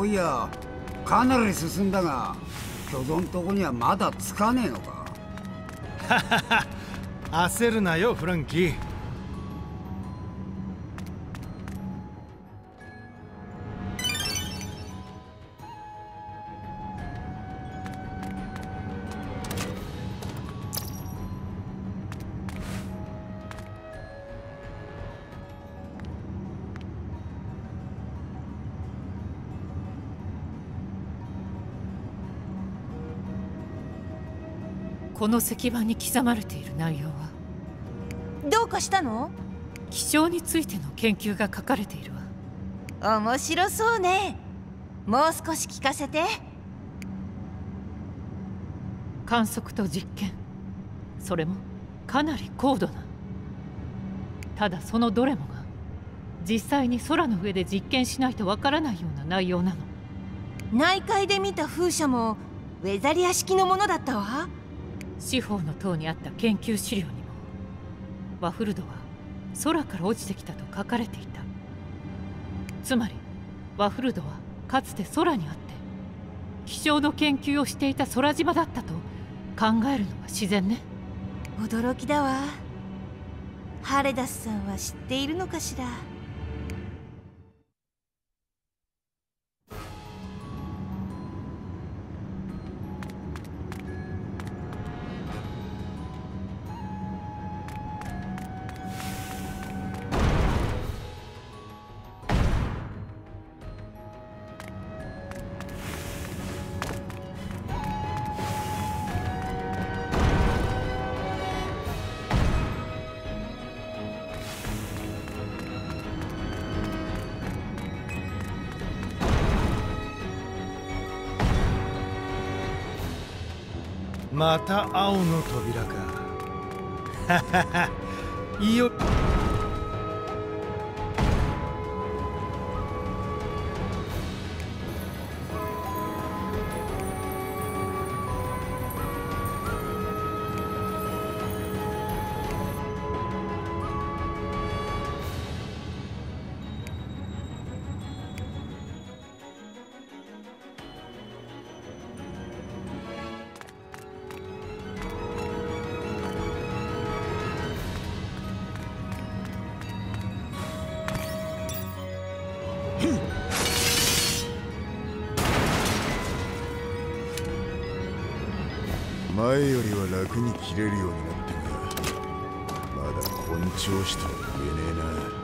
そういや、かなり進んだが、巨像のとこにはまだ着かねえのか。 焦るなよフランキー。 この石板に刻まれている内容はどうかしたの？ 気象についての研究が書かれているわ。 面白そうね。もう少し聞かせて。 観測と実験、それもかなり高度な。ただそのどれもが実際に空の上で実験しないとわからないような内容なの。 内海で見た風車もウェザリア式のものだったわ。 四方の塔にあった研究資料にもワフルドは空から落ちてきたと書かれていた。つまりワフルドはかつて空にあって気象の研究をしていた空島だったと考えるのが自然ね。 驚きだわ。ハレダスさんは知っているのかしら。 また青の扉か。はははいいよ。 前よりは楽に切れるようになってが、まだ本調子とは言えねえな。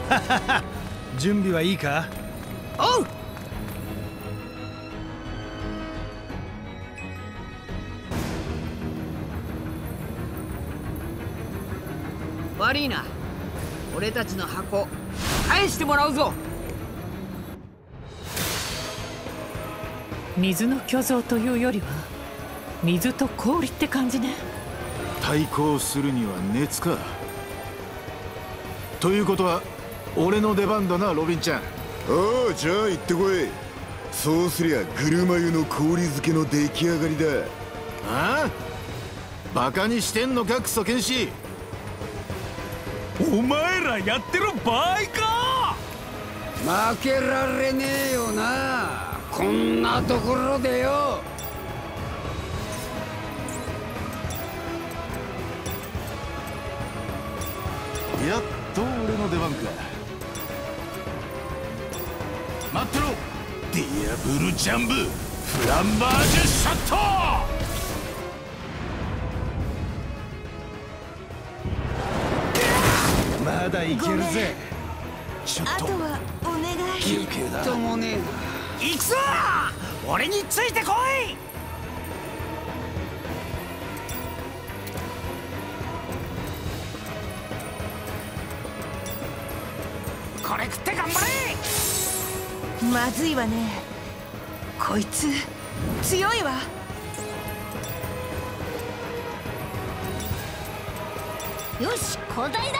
準備はいいか？ おう。 悪いな、俺たちの箱返してもらうぞ。 水の巨像というよりは水と氷って感じね。 対抗するには熱か。ということは俺の出番だな、ロビンちゃん。ああ、じゃあ行ってこい。そうすりゃグルマ湯の氷漬けの出来上がりだ。ああ、バカにしてんのかクソ剣士。 お前らやってる場合か。 負けられねえよな、こんなところでよ。 やっと俺の出番か。待ってろ、ディアブルジャンブフランバージュショット。 まだいけるぜ。 ちょっとあとはお願い。 休憩だ。 ともねえ行くぞ、俺についてこい。これ食って頑張れ。 まずいわね、こいつ強いわ。 よし、交代だ。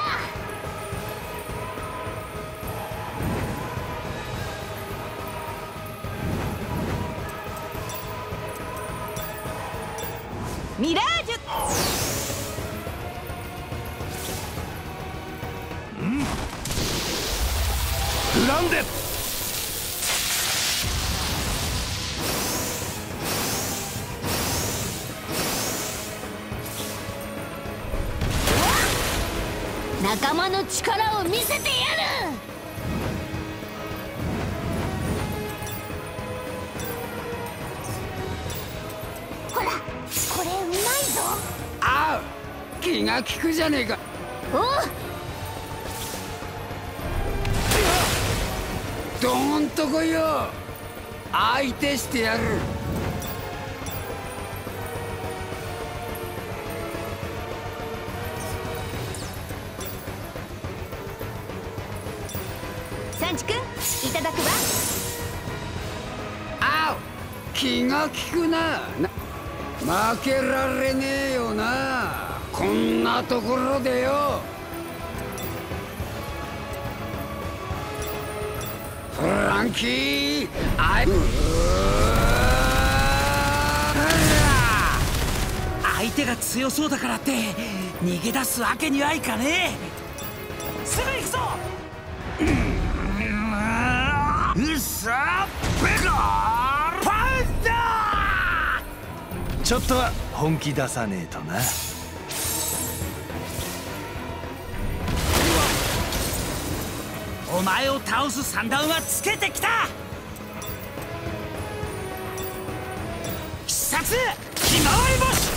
ミラージュ。 グランデ。 仲間の力を見せてやる。ほら、これうまいぞ。 ああ、気が利くじゃねえか。 おう、 どーんとこいよ、相手してやる。 サンチ君、いただくわ。 ああ、気が利くな。負けられねえよな、こんなところでよ。フランキー、 相手が強そうだからって逃げ出すわけにはいかねえ。すぐ行くぞ。うっさベガーパンダー。 ちょっとは本気出さねえとな。 お前を倒す算段はつけてきた。必殺ひまわり星。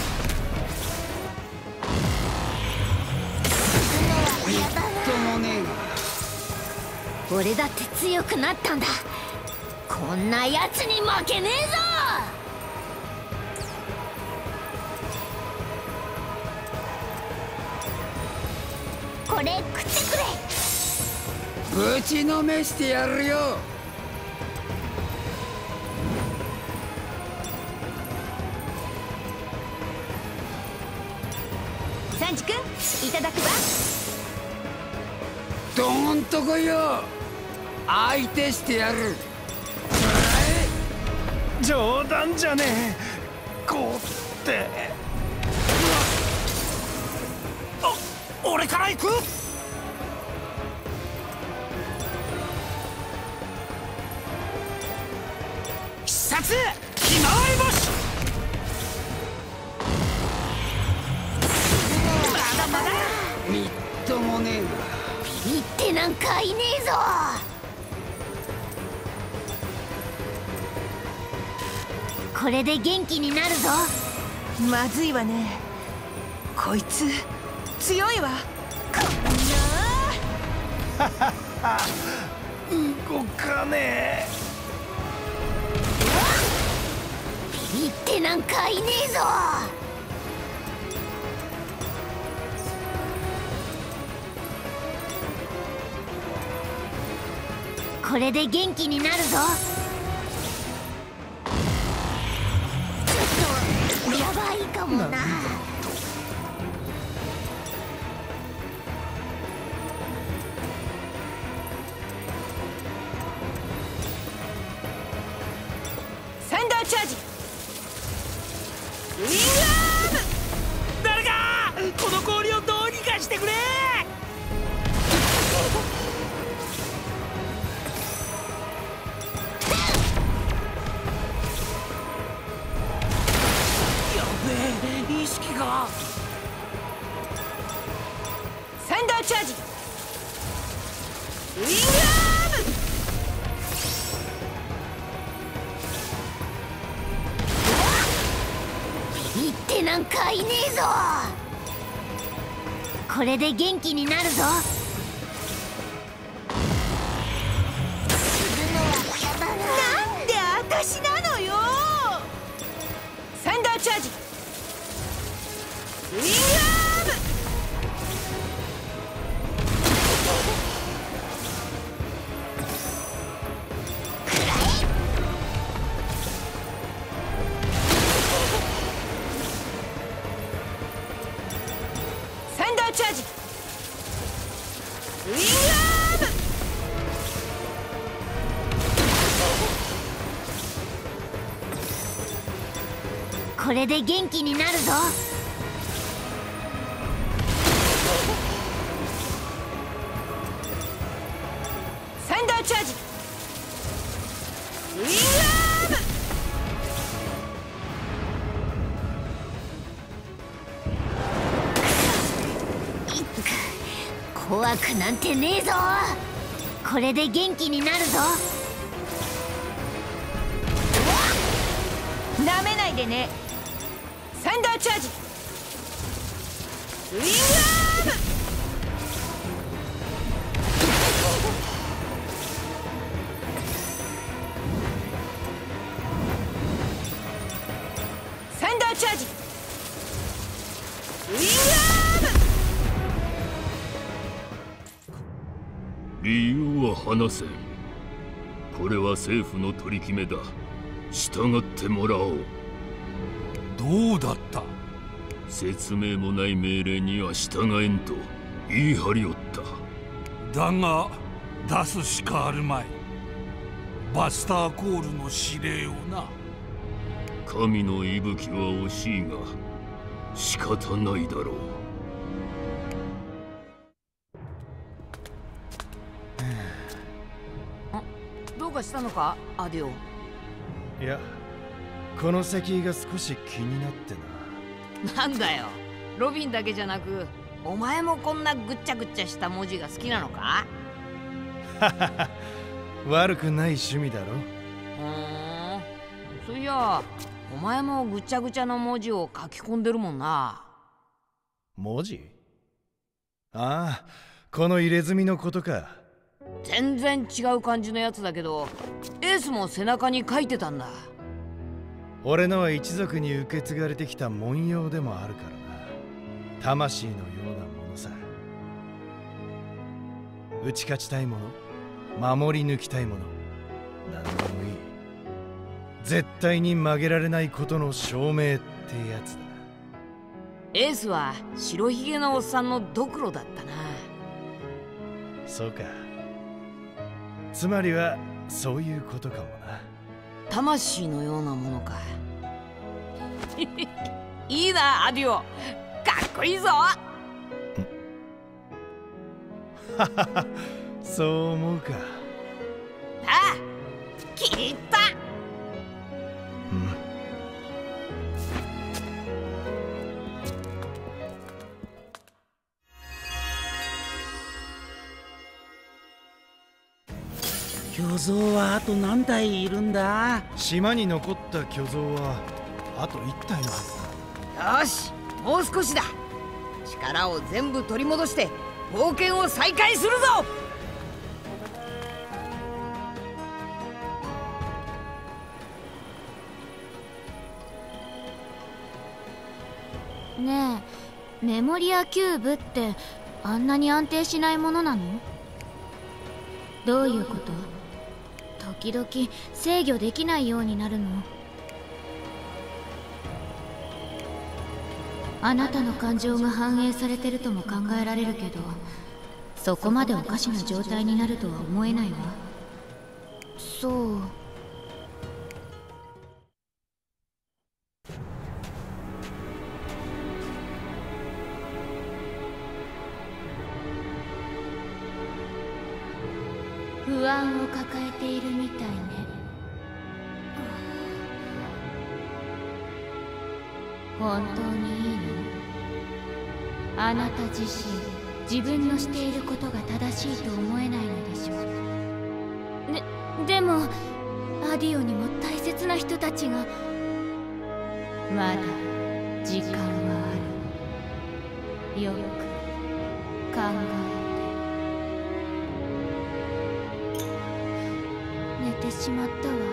ともねえが。 俺だって強くなったんだ。こんなやつに負けねえぞ。これ食ってくれ。 ぶちのめしてやるよ。 サンチ君、いただくわ。 どーんとこいよ、相手してやる。 冗談じゃねえ。こうって俺から行く。必殺ひまわり星。まだまだ。 みっともねえが。 ビビってなんかいねえぞ。これで元気になるぞ。 まずいわね、こいつ強いわ。こんな動かねえ。 ビビってなんかいねえぞ。これで元気になるぞ。ちょっとやばいかもな。 サンダーチャージ。ウィングアーム。 誰かこの氷をどうにかしてくれ。意識が。 サンダーチャージ。ウィングアーム。 ビビってなんかいねえぞ。これで元気になるぞ。 なんで私なのよ。サンダーチャージ。ウィングアーム。サンダーチャージ。ウィングアーム。 これで元気になるぞ。 サンダーチャージ。ウィングアーム。 怖くなんてねえぞ。これで元気になるぞ。 なめないでね。サンダーチャージ。ウィングアーム。サンダーチャージ。ウィングアーム。 理由は話せん。これは政府の取り決めだ。従ってもらおう。 どうだった？ 説明もない命令には従えんと言い張りおった。 だが出すしかあるまい。バスターコールの指令をな。 神の息吹は惜しいが仕方ないだろう。 どうかしたのか、アディオ。 いや、この石碑が少し気になってな。 なんだよ、ロビンだけじゃなくお前もこんなぐっちゃぐっちゃした文字が好きなのか？ 悪くない趣味だろ。 そういやお前もぐちゃぐちゃの文字を書き込んでるもんな。 文字？ああ、この入れ墨のことか。 全然違う感じのやつだけど、エースも背中に書いてたんだ。 俺のは一族に受け継がれてきた文様でもあるからな。魂のようなものさ。打ち勝ちたいもの、守り抜きたいもの、何でもいい。絶対に曲げられないことの証明ってやつだ。 エースは白ひげのおっさんのドクロだったな。 そうか。つまりはそういうことかもな。 魂のようなものか。いいな、アディオ。かっこいいぞ。 そう思うか。 ああ、気に入った。 巨像はあと何体いるんだ？ 島に残った巨像はあと1体のはずだ。 よし、もう少しだ。力を全部取り戻して冒険を再開するぞ。 ねえ、メモリアキューブってあんなに安定しないものなの？どういうこと？時々制御できないようになるの？あなたの感情が反映されてるとも考えられるけど、そこまでおかしな状態になるとは思えないわ。そう。不安を抱えているみたいね。本当にいいの？あなた自身、自分のしていることが正しいと思えないのでしょう。でもアディオにも大切な人たちが。まだ時間はある。よく考えて。寝てしまったわ。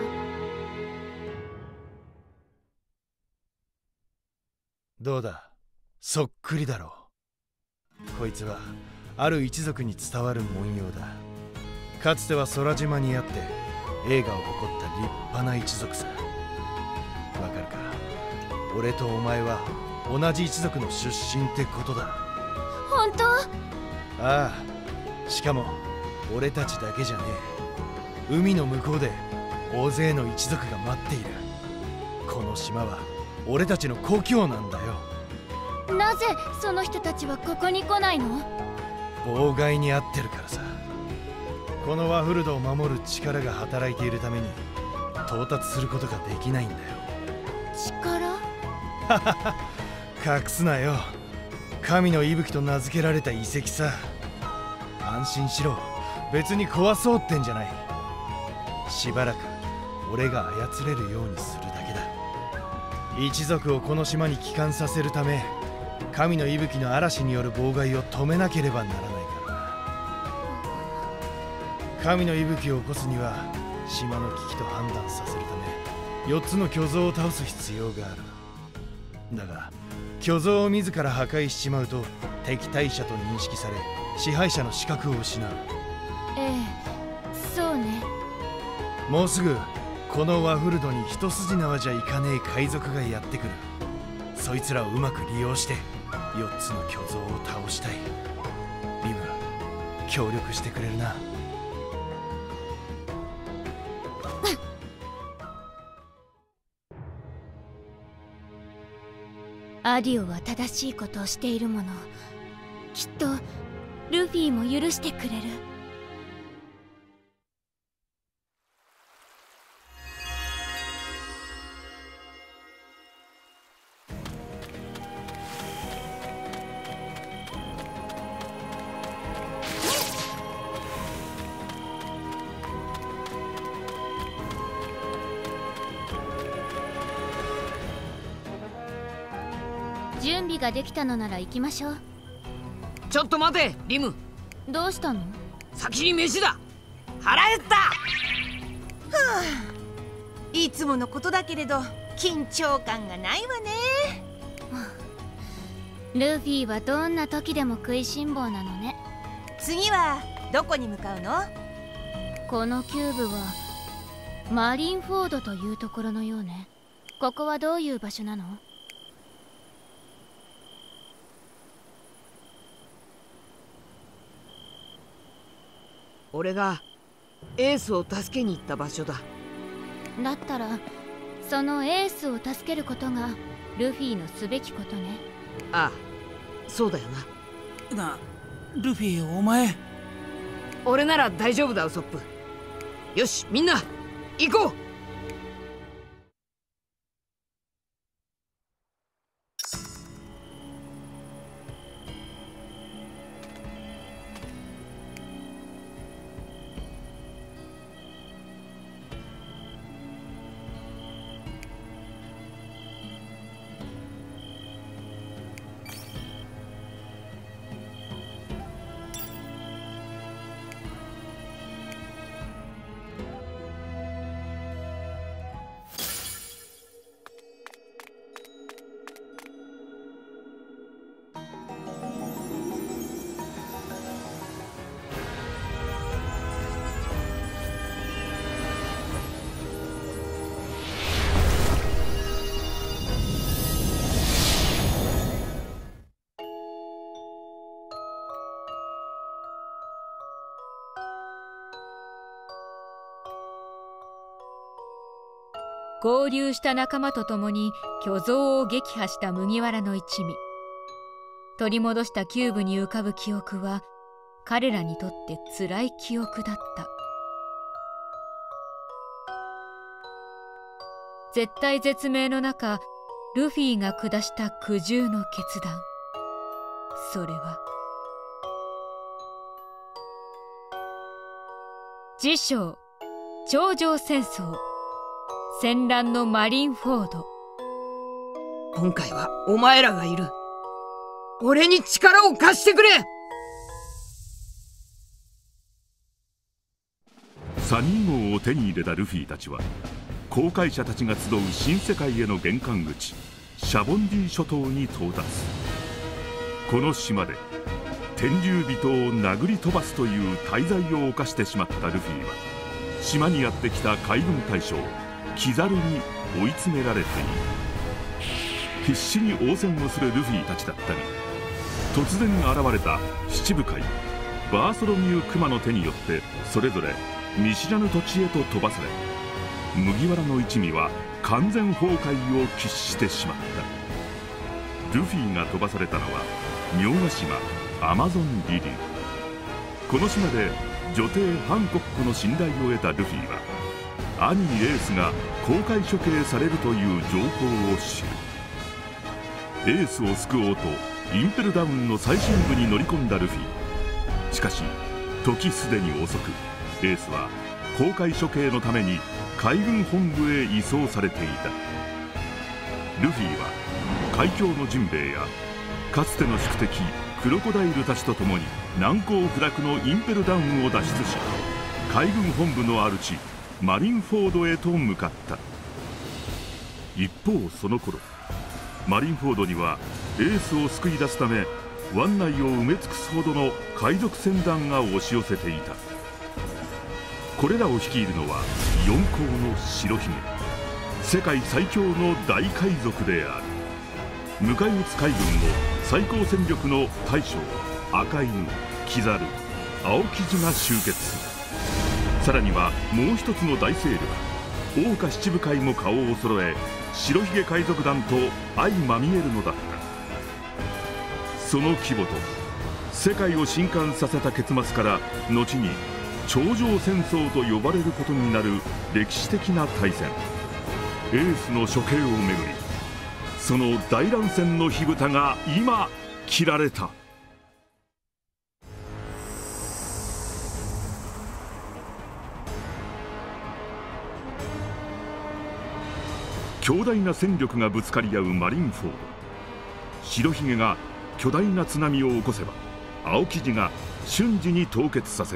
どうだ、そっくりだろう。こいつはある一族に伝わる文様だ。かつては空島にあって栄華を誇った立派な一族さ。わかるか？俺とお前は同じ一族の出身ってことだ。 本当？ ああ、しかも俺たちだけじゃねえ。海の向こうで大勢の一族が待っている。この島は俺たちの故郷なんだよ。 なぜその人たちはここに来ないの？ 妨害に遭ってるからさ。このワフルドを守る力が働いているために到達することができないんだよ。 力？ 隠すなよ。神の息吹と名付けられた遺跡さ。安心しろ、別に壊そうってんじゃない。しばらく俺が操れるようにするだけだ。一族をこの島に帰還させるため、神の息吹の嵐による妨害を止めなければならないからな。神の息吹を起こすには島の危機と判断させるため4つの巨像を倒す必要がある。だが巨像を自ら破壊しちまうと敵対者と認識され支配者の資格を失う。 ええ、そうね。 もうすぐこのワフルドに一筋縄じゃいかねえ海賊がやってくる。そいつらをうまく利用して4つの巨像を倒したい。リム、協力してくれるな。 アディオは正しいことをしているもの。きっとルフィも許してくれる。準備ができたのなら行きましょう。 ちょっと待てリム。 どうしたの？ 先に飯だ。腹減った。 いつものことだけれど緊張感がないわね。 ルフィはどんな時でも食いしん坊なのね。 次はどこに向かうの？ このキューブはマリンフォードというところのようね。ここはどういう場所なの？ 俺がエースを助けに行った場所だ。 だったらそのエースを助けることがルフィのすべきことね。 ああ、そうだよな。 ルフィ、お前。 俺なら大丈夫だウソップ。よし、みんな行こう。 合流した仲間と共に巨像を撃破した麦わらの一味。取り戻したキューブに浮かぶ記憶は彼らにとって辛い記憶だった。絶体絶命の中、ルフィが下した苦渋の決断。それは自称頂上戦争、戦乱のマリンフォード。 今回はお前らがいる。俺に力を貸してくれ。 サニー号を手に入れたルフィたちは、航海者たちが集う新世界への玄関口シャボンディ諸島に到達。この島で天竜人を殴り飛ばすという大罪を犯してしまったルフィは、島にやってきた海軍大将キザルに追い詰められている。必死に応戦をするルフィたちだったが、突然現れた七部会バーソロミュー・クマの手によってそれぞれ見知らぬ土地へと飛ばされ、麦わらの一味は完全崩壊を喫してしまった。ルフィが飛ばされたのは妙ヶ島アマゾンリリー。この島で女帝ハンコックの信頼を得たルフィは、兄エースが公開処刑されるという情報を知る。エースを救おうとインペルダウンの最深部に乗り込んだルフィ。しかし時すでに遅く、エースは公開処刑のために海軍本部へ移送されていた。ルフィは海峡のジンベエやかつての宿敵クロコダイルたちと共に難攻不落のインペルダウンを脱出し、海軍本部の主マリンフォードへと向かった。一方その頃、マリンフォードにはエースを救い出すため湾内を埋め尽くすほどの海賊船団が押し寄せていた。これらを率いるのは四皇の白姫、世界最強の大海賊である。迎え撃つ海軍を最高戦力の大将赤犬、キザル、青生地が集結する。さらにはもう一つの大勢力桜花七部会も顔を揃え、白ひげ海賊団と相まみえるのだった。その規模と世界を震撼させた結末から、後に頂上戦争と呼ばれることになる歴史的な大戦、エースの処刑をめぐり、その大乱戦の火蓋が今切られた。強大な戦力がぶつかり合うマリンフォード。白ひげが巨大な津波を起こせば、青生地が瞬時に凍結させる。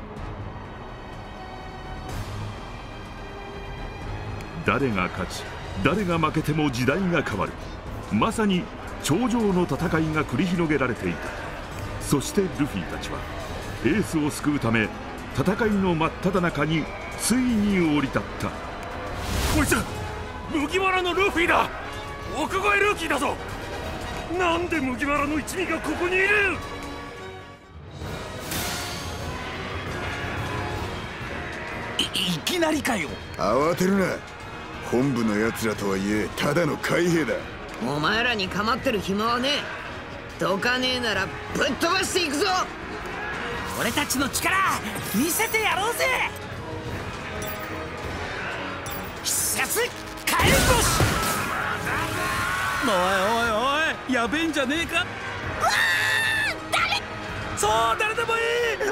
誰が勝ち誰が負けても時代が変わる。まさに頂上の戦いが繰り広げられていた。そしてルフィたちはエースを救うため戦いの真っ只中についに降り立った。 こいつ麦わらのルフィだ。奥越えルーキーだぞ。なんで麦わらの一味がここにいる。いきなりかよ。 慌てるな。本部のやつらとはいえただの海兵だ。 お前らに構ってる暇はねえ。どかねえならぶっ飛ばしていくぞ。 俺たちの力見せてやろうぜ。必殺火炎星。 おいおいおい、やべえんじゃねえか。 うわー、誰。 そう、誰でもいい。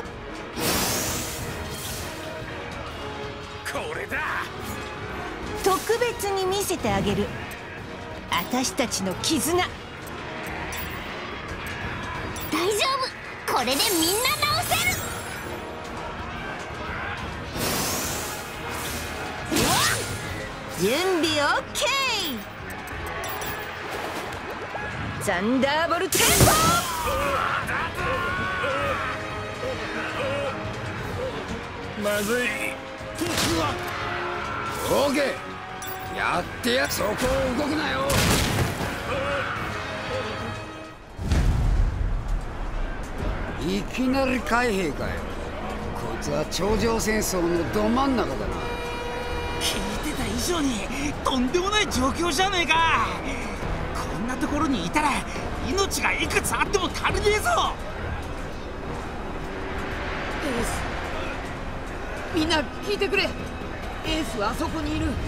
これだ。 特別に見せてあげる。私たちの絆。大丈夫、これでみんな直せる。 準備 OK。 ザンダーボルテンポ。まずい。 オーケー、やってや。そこを動くなよ。いきなり海兵かよ。こいつは頂上戦争のど真ん中だな。 聞いてた以以上にとんでもない状況じゃねえか。こんなところにいたら命がいくつあっても足りねえぞ。 エース、みんな聞いてくれ。エースはあそこにいる。こ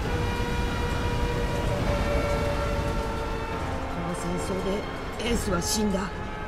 の戦争でエースは死んだ。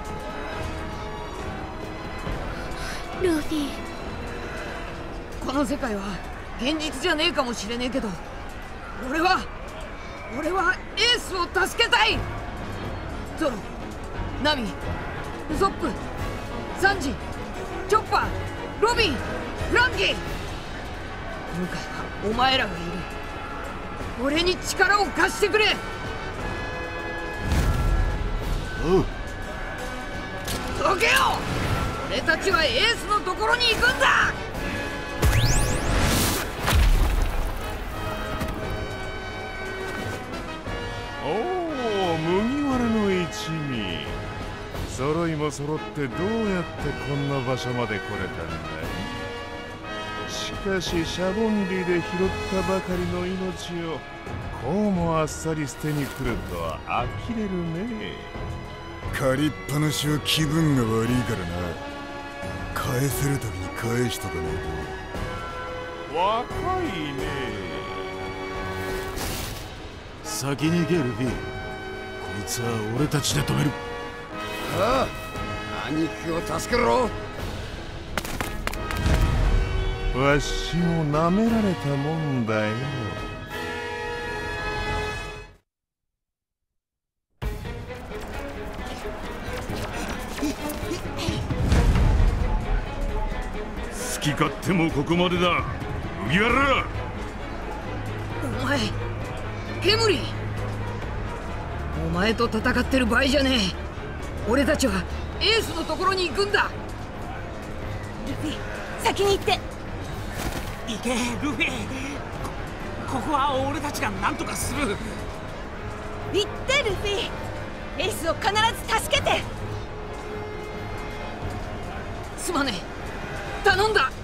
ルフィ、 この世界は現実じゃねえかもしれねえけど、俺はエースを助けたい。ゾロ、ナミ、ウソップ、サンジ、チョッパー、ロビン、フランキー、今回はお前らがいる。俺に力を貸してくれ。 おう、 どけよ。俺たちはエースのところに行くんだ。 おお、麦わらの一味。揃いも揃ってどうやってこんな場所まで来れたんだい。しかしシャボンディで拾ったばかりの命をこうもあっさり捨てに来るとは呆れるね。 借りっぱなしは気分が悪いからな。返せる時に返しとかないと。 若いね。 先に行けルフィ。こいつは俺たちで止める。 ああ、兄貴を助けろ。 わしも舐められたもんだよ。好き勝手もここまでだ、麦わら。 お前、ケムリ。お前と戦ってる場合じゃねえ。俺たちはエースのところに行くんだ。 ルフィ、先に行って。 行けルフィ。ここは俺たちが何とかする。 行ってルフィ。エースを必ず助けて。 すまねえ、頼んだ。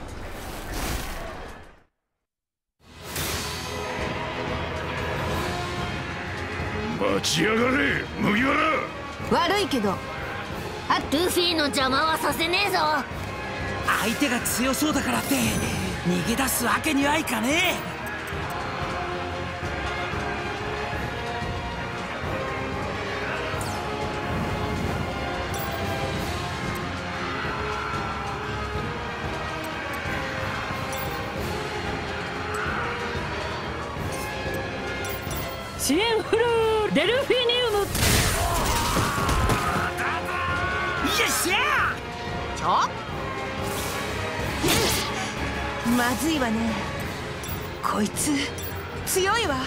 待ちやがれ麦わら。 悪いけどルフィの邪魔はさせねえぞ。 相手が強そうだからって逃げ出すわけにはいかねえ。 シンフルーデルフィニウム。 よっしゃまずいわね。こいつ強いわ。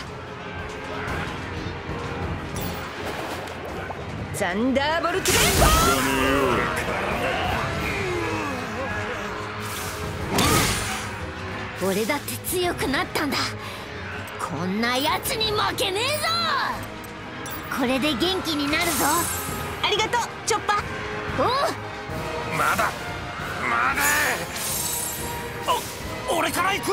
ザンダーボルト連邦。俺だって強くなったんだ。こんなやつに負けねえぞ。これで元気になるぞ。 ありがとうチョッパ。 おう、 まだ俺から行く。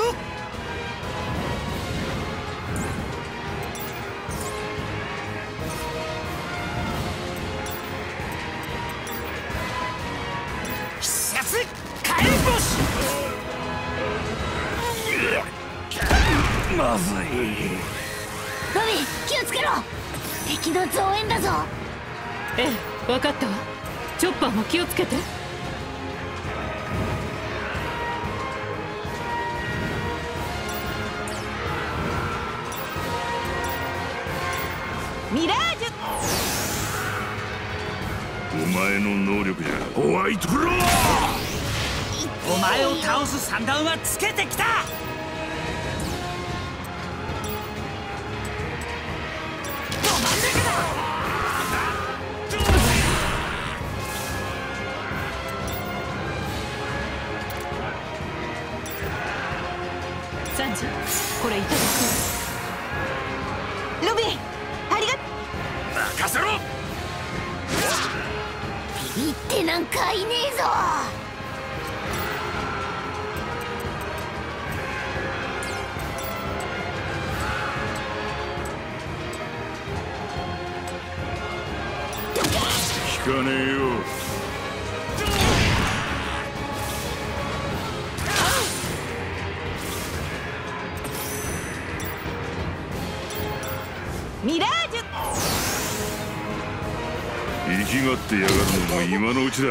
必殺火炎星。 まずい。 ロビン気をつけろ。敵の増援だぞ。 ええ、分かったわ。チョッパーも気をつけて。 ミラージュ。 お前の能力じゃホワイトクロー。 お前を倒す三段はつけてきた。 サンジ、これいただく。 ロビン、ありが任せろ。 ビビってなんかいねえぞ。 かねえよ。 ミラージュ。 生きがってやがるのも今のうちだ。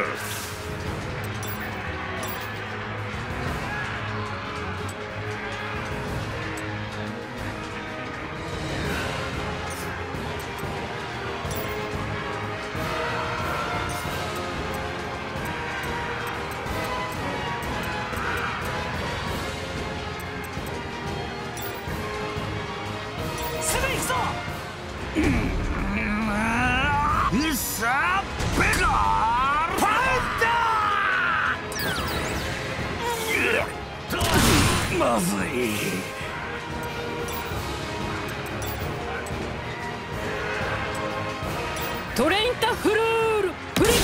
まずい。 トレインタフルールプリッ。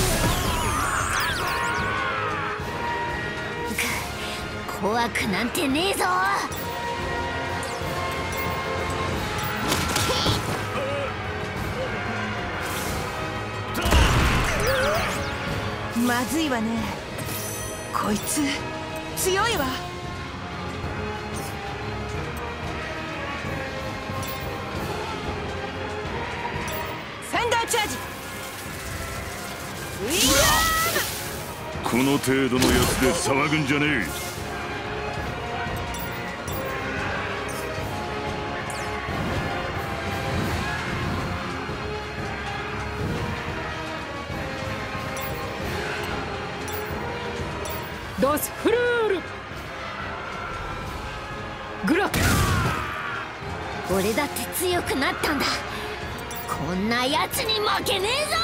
怖くなんてねえぞ。 まずいわね。こいつ強いわ。サンダーチャージ。ウィンガーム。 この程度のやつで騒ぐんじゃねえ。 ドスフルールグラ。 俺だって強くなったんだ。こんなやつに負けねえぞ。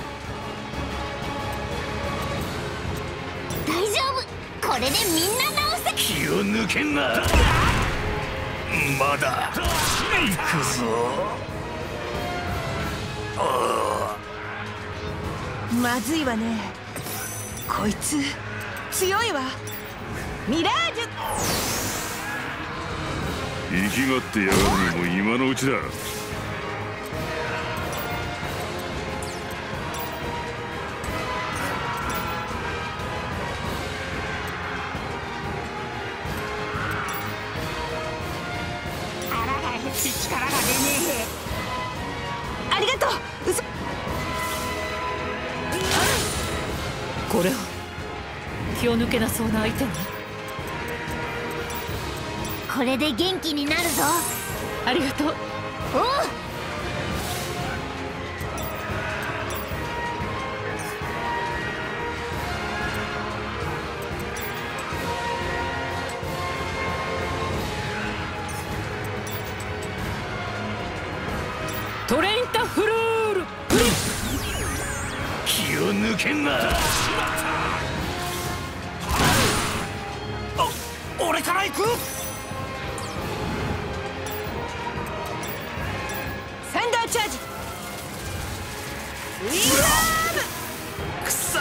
大丈夫、これでみんな直せ。 気を抜けんな。まだ行くぞ。 まずいわね。こいつ強いわ。ミラージュ。 生きがってやがるのも今のうちだ。 力が出ねえ。ありがとう。うそ。 これは気を抜けなそうな相手に。 これで元気になるぞ。 ありがとう。 おう。 トレインタフルールプリッ。 気を抜けんな。俺から行く。 サンダーチャージ。ウィンガーム。 くさ。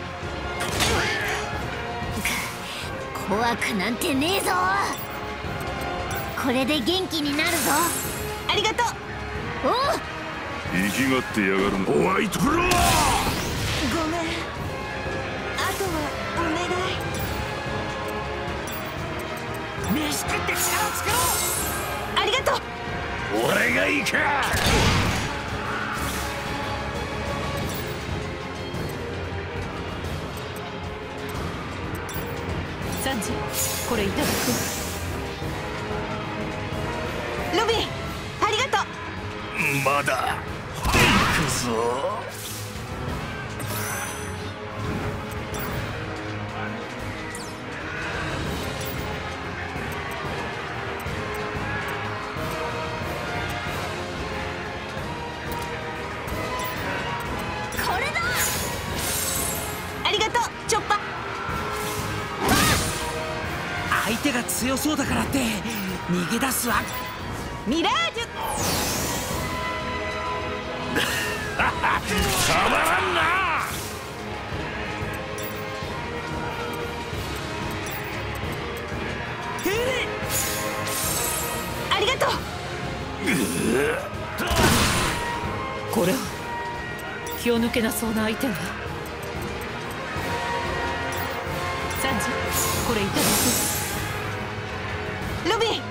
怖くなんてねえぞ。これで元気になるぞ。 ありがとう。 おう。 生きがってやがるの。ホワイトクロー。 ごめん。あとはお願い。 飯食って力をつけろ。 ありがとう。 俺が行く。 サンジ、これいただく。 ロビン、ありがとう。 まだ行くぞ。 これだ。ありがとう、チョッパ。 相手が強そうだからって逃げ出すわ。 ミラージュ。 たまらんな。 ありがとう。 これは気気を抜けなそうな相手ね。サンジ、これいただく。 ロビン、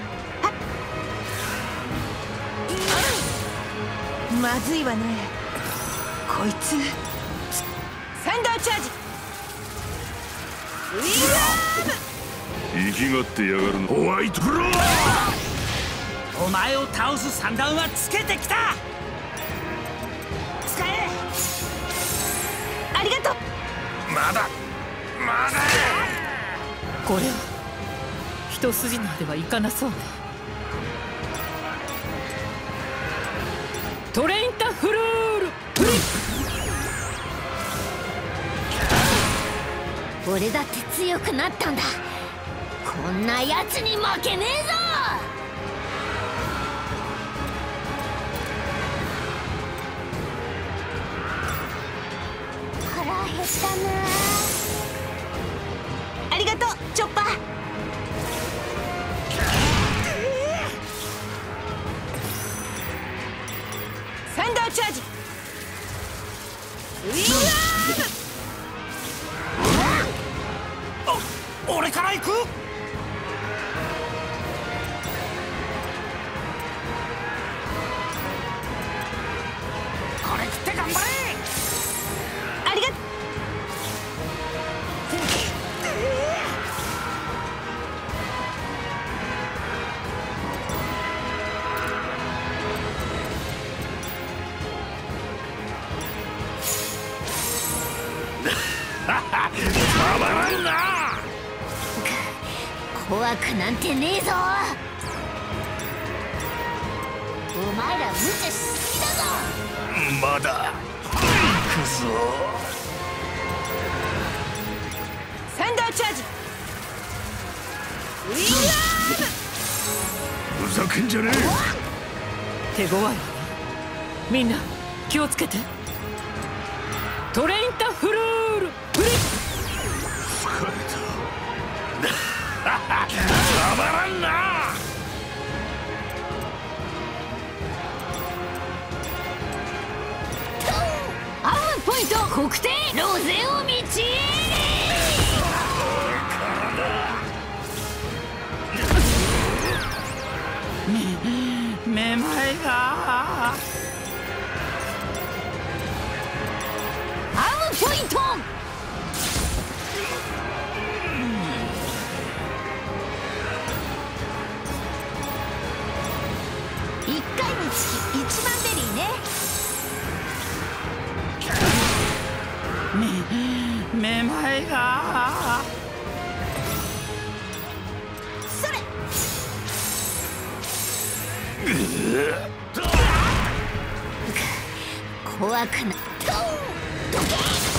まずいわねこいつ。サンダーチャージ、ウィングアーム。 生きがってやがるのホワイトブロー。 お前を倒す三段はつけてきた。使え。 ありがとう。 まだこれは一筋縄ではいかなそうね。トレインタフルールフリップ。俺だって強くなったんだ。こんなやつに負けねえぞ。腹減ったな。 ありがとうチョッパー。サンダーチャージ、ウィングアーム。 俺から行く。これ食って頑張れ。 ありがとう。 たまらんな。 怖くなんてねえぞ。お前ら無茶しすぎだぞ。 まだ行くぞ。 サンダーチャージ、ウィングアーム。 ふざけんじゃね手強いわね。みんな気をつけて。トレインタフルールフリッ疲れた。たまらんな。 アームポイント国定ロゼを導れ。 めまいが。 アームポイント。1回につき1番ベリーね。 めまいが。 それ。怖くな。どけ。